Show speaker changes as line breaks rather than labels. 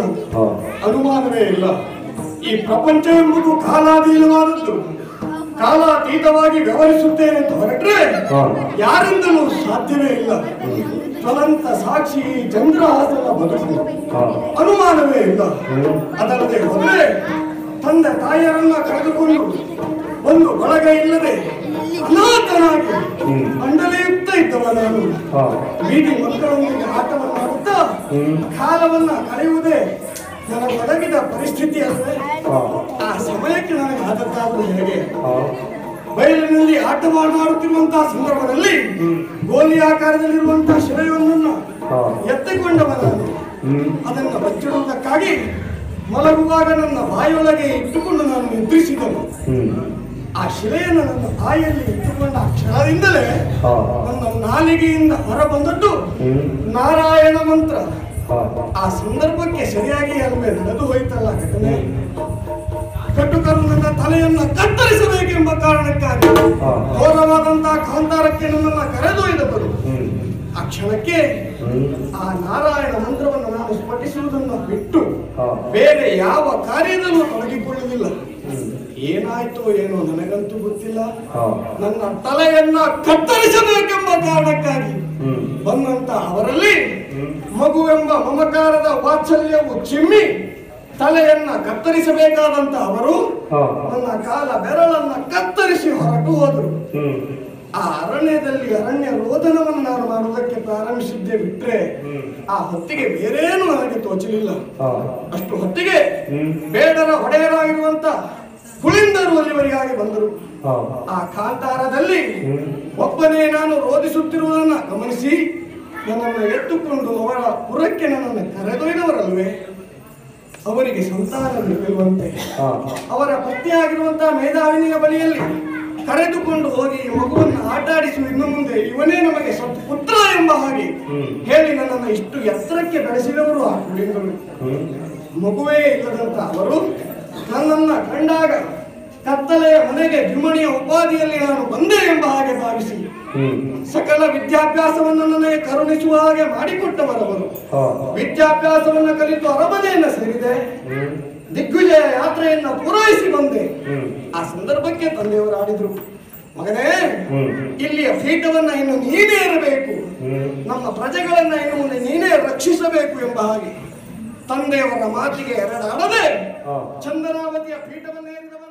ಅನುಮಾನವೇ ಇಲ್ಲ. ಈ ಪ್ರಪಂಚ ಎಂಬುದು ಕಾಲಾಧೀನವಾದದ್ದು. ಕಾಲಾತೀತವಾಗಿ ವ್ಯವಹರಿಸುತ್ತೇನೆ ಅಂತ ಹೊರಟ್ರೆ ಯಾರಿಂದಲೂ ಸಾಧ್ಯವೇ ಇಲ್ಲ. ಜ್ವಲಂತ ಸಾಕ್ಷಿ ಚಂದ್ರಹಾಸನ ಬದುಕು, ಅನುಮಾನವೇ ಇಲ್ಲ. ಅದಲ್ಲದೆ ಹೋದರೆ ತಂದೆ ತಾಯಿಯರನ್ನ ಕಳೆದುಕೊಂಡು ಒಂದು ಬಳಗ ಇಲ್ಲದೆ ಅನಾಥನಾಗಿ ಮಂಡಲೆಯುತ್ತ ಇದ್ದವ ನಾನು. ಬೀದಿ ಮಕ್ಕಳೊಂದಿಗೆ ಆಟವನ್ನಾಡುತ್ತಾ ಕಾಲವನ್ನ ಕಳೆಯುವುದೇ ನನಗೆ ಒದಗಿದ ಪರಿಸ್ಥಿತಿ ಅಲ್ಲದೆ ಆ ಸಮಯಕ್ಕೆ ನನಗೆ ಆದದ್ದಾದರೂ ಹೇಗೆ? ಬಯಲಿನಲ್ಲಿ ಆಟವಾಡುತ್ತಿರುವಂತಹ ಸಂದರ್ಭದಲ್ಲಿ ಗೋಲಿ ಆಕಾರದಲ್ಲಿರುವಂತಹ ಶಿಲೆಯೊಂದನ್ನು ಎತ್ತಿಕೊಂಡವ ನಾನು. ಅದನ್ನು ಬಚ್ಚಿಡುವುದಕ್ಕಾಗಿ ಮಲಗುವಾಗ ನನ್ನ ಬಾಯೊಳಗೆ ಇಟ್ಟುಕೊಂಡು ನಾನು ನಿದ್ರಿಸಿದನು. ಆ ಶಿಲೆಯನ್ನು ನನ್ನ ಬಾಯಲ್ಲಿ ಇಟ್ಟುಕೊಂಡ ಆ ಕ್ಷಣದಿಂದಲೇ ನನ್ನ ನಾಲಿಗೆಯಿಂದ ಹೊರಬಂದದ್ದು ನಾರಾಯಣ ಮಂತ್ರ. ಆ ಸಂದರ್ಭಕ್ಕೆ ಸರಿಯಾಗಿ ಅಲ್ವೇ ನಡೆದು ಹೋಯ್ತಲ್ಲ ಘಟನೆ. ಕಟುಕರು ನನ್ನ ತಲೆಯನ್ನ ಕತ್ತರಿಸಬೇಕೆಂಬ ಕಾರಣಕ್ಕಾಗಿ ಘೋರವಾದಂತಹ ಕಾಂತಾರಕ್ಕೆ ನನ್ನನ್ನು ಕರೆದೊಯ್ದವರು. ಆ ಕ್ಷಣಕ್ಕೆ ಆ ನಾರಾಯಣ ಮಂತ್ರವನ್ನು ನಾನು ಸ್ಫಟಿಸುವುದನ್ನು ಬಿಟ್ಟು ಬೇರೆ ಯಾವ ಕಾರ್ಯದಲ್ಲೂ ತೊಡಗಿಕೊಳ್ಳುವುದಿಲ್ಲ. ಏನಾಯ್ತೋ ಏನೋ ನನಗಂತೂ ಗೊತ್ತಿಲ್ಲ. ನನ್ನ ತಲೆಯನ್ನ ಕತ್ತರಿಸಬೇಕೆಂಬ ಕಾರಣಕ್ಕಾಗಿ ಬಂದಂತ ಅವರಲ್ಲಿ ಮಗುವೆಂಬ ಮಮಕಾರದ ವಾತ್ಸಲ್ಯವು ಚಿಮ್ಮಿ ತಲೆಯನ್ನ ಕತ್ತರಿಸಬೇಕಾದಂತ ಅವರು ನನ್ನ ಕಾಲ ಬೆರಳನ್ನ ಕತ್ತರಿಸಿ ಹೊರಟು ಹೋದರು. ಆ ಅರಣ್ಯದಲ್ಲಿ ಅರಣ್ಯ ರೋದನವನ್ನು ನಾನು ಮಾಡುವುದಕ್ಕೆ ಪ್ರಾರಂಭಿಸಿದ್ದೆ ಬಿಟ್ರೆ ಆ ಹೊತ್ತಿಗೆ ಬೇರೇನು ನನಗೆ ತೋಚಲಿಲ್ಲ. ಅಷ್ಟು ಹೊತ್ತಿಗೆ ಬೇಡರ ಒಡೆಯರಾಗಿರುವಂತ ಪುಳಿಂದರು ಅಲ್ಲಿವರೆಗಾಗಿ ಬಂದರು. ಆ ಕಾಂತಾರದಲ್ಲಿ ಒಬ್ಬನೇ ನಾನು ರೋಧಿಸುತ್ತಿರುವುದನ್ನು ಗಮನಿಸಿ ನನ್ನನ್ನು ಎತ್ತುಕೊಂಡು ಅವರ ಪುರಕ್ಕೆ ನನ್ನನ್ನು ಕರೆದೊಯ್ದವರಲ್ವೇ ಅವರಿಗೆ ಸಂತಾನವಿರುವಂತೆ ಅವರ ಪತ್ನಿಯಾಗಿರುವಂತಹ ಮೇಧಾವಿನಿಯ ಬಳಿಯಲ್ಲಿ ಕರೆದುಕೊಂಡು ಹೋಗಿ ಮಗುವನ್ನು ಆಟಾಡಿಸುವ ಇನ್ನು ಮುಂದೆ ಇವನೇ ನಮಗೆ ಪುತ್ರ ಎಂಬ ಹಾಗೆ ಹೇಳಿ ನನ್ನನ್ನು ಇಷ್ಟು ಎತ್ತರಕ್ಕೆ ಬೆಳೆಸಿದವರು ಆ ಪುಳಿಂದರು. ಮಗುವೇ ಇಲ್ಲದಂತ ಅವರು ನನ್ನನ್ನ ಕಂಡಾಗ ಕತ್ತಲೆಯ ಮನೆಗೆ ದ್ವಿಮಣಿಯ ಉಪಾಧಿಯಲ್ಲಿ ನಾನು ಬಂದೆ ಎಂಬ ಹಾಗೆ ಭಾವಿಸಿ ಸಕಲ ವಿದ್ಯಾಭ್ಯಾಸವನ್ನು ನನಗೆ ಕರುಣಿಸುವ ಹಾಗೆ ಮಾಡಿಕೊಟ್ಟವರವರು. ವಿದ್ಯಾಭ್ಯಾಸವನ್ನು ಕಲಿತು ಅರಮನೆಯನ್ನ ಸೇರಿದೆ, ದಿಗ್ವಿಜಯ ಯಾತ್ರೆಯನ್ನ ಪೂರೈಸಿ ಬಂದೆ. ಆ ಸಂದರ್ಭಕ್ಕೆ ತಂದೆಯವರು ಆಡಿದ್ರು, ಮಗನೇ ಇಲ್ಲಿಯ ಪೀಠವನ್ನ ಇನ್ನು ನೀನೇ ಇರಬೇಕು, ನಮ್ಮ ಪ್ರಜೆಗಳನ್ನ ಇನ್ನು ಮುಂದೆ ನೀನೇ ರಕ್ಷಿಸಬೇಕು ಎಂಬ ಹಾಗೆ ತಂದೆಯವರ ಮಾತಿಗೆ ಎರಡಾಡದೆ ಚಂದನಾವತಿಯ ಪೀಠವನ್ನೇರಿದವನು.